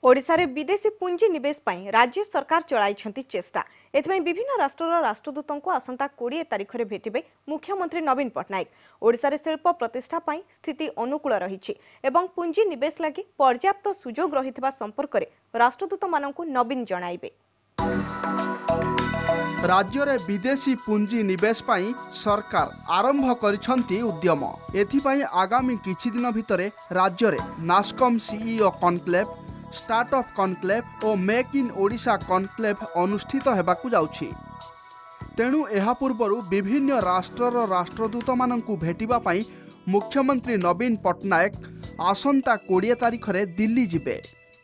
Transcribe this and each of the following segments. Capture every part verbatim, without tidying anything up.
ओडिशा रे विदेशी पुंजी निवेश पाई राज्य सरकार चलाई चेष्टा एथि विभिन्न राष्ट्रर राष्ट्रदूतों को आसंता बीस तारिख में भेटिबे मुख्यमंत्री नवीन पट्टनायक। ओडिशा रे शिल्प प्रतिष्ठा पाई स्थिति अनुकूल रही एवं पुंजी निवेश लगी पर्याप्त सुजोग रहितबा संपर्क में राष्ट्रदूत माननकु नवीन जणाइबे। राज्य रे विदेशी पुंजी निवेश पाई सरकार आरंभ करिसंती उद्यम। एथिपाई आगामी किछि दिन भितरे राज्य रे NASSCOM CEO conclave, startup conclave और मेक इन ओडिशा कॉन्क्लेव अनुष्ठित हेबाकु जाउछि। तेणु एहा पूर्वरु विभिन्न राष्ट्रर राष्ट्रदूत माननकु भेटिबा पाई मुख्यमंत्री नवीन पट्टनायक आसंता बीस तारिख रे दिल्ली जिबे।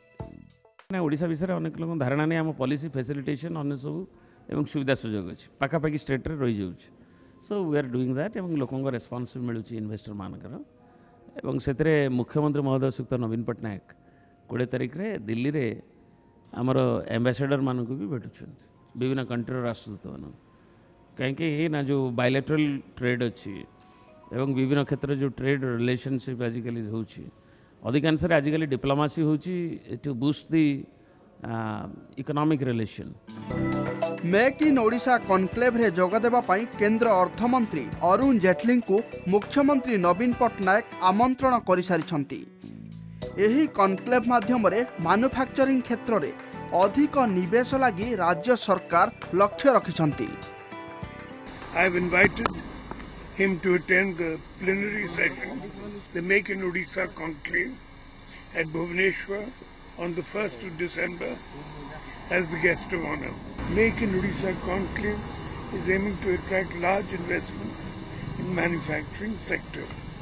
ओडिशा विषय अनेक लोक धारणा नै हम पॉलिसी फैसिलिटेशन अन्य सब एवं सुविधा सुजोग अछि पाखापाखि स्टेट रे रही जाउछि। So we are doing that एवं लोकंग रेस्पॉन्स मिलुछि इन्वेस्टर मानकर एवं सेतरे मुख्यमंत्री महोदय सुक्त नवीन पट्टनायक बीस तारिख रे दिल्ली रे आमर एम्बेसडर मानक भी भेटुछंती विभिन्न कंट्री राष्ट्रदूत मान कहीं ना जो बायलैटरल ट्रेड अच्छी एवं विभिन्न क्षेत्र जो ट्रेड रिलेशनशिप आजिकल होची अधिकांश आजिकल डिप्लोमेसी होची to boost the economic relation. Make in Odisha conclave रे जोगदेबा पाई केंद्र अर्थमंत्री अरुण जेटली को मुख्यमंत्री नवीन पट्टनायक आमंत्रण करि सारिछंती। एही कॉन्क्लेव माध्यम रे मैन्युफैक्चरिंग क्षेत्र रे अधिक निवेश लगी राज्य सरकार लक्ष्य रखिछंती। I have invited him to attend the plenary session, the Make in Odisha conclave at Bhubaneswar on the first of December as the guest of honor. Make in Odisha conclave is aiming to attract large investments in manufacturing sector.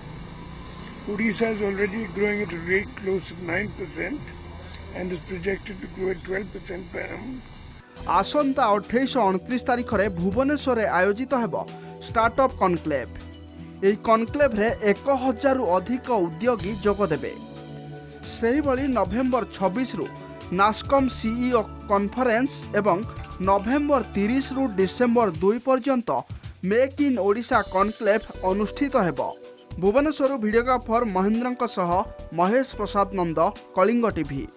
Odisha is already growing at a rate close to nine percent and is projected to grow at twelve percent per annum. आसंता अठाईस उनतीस तारिख रे भुवनेश्वर आयोजित हेबो startup conclave. एही conclave रे एक हजार अधिक उद्योगी जोग देबे। सेही भली नवेम्बर छब्बीस रु नास्कम सीईओ कॉन्फ्रेंस एवं नवेम्बर तीस रु डिसेम्बर दो पर्यंत मेक इन ओडिशा कॉन्क्लेव अनुष्ठित हेबो। भुवनेश्वर वीडियोग्राफर महेंद्रंक सह महेश प्रसाद नंद, कलिंग टीवी।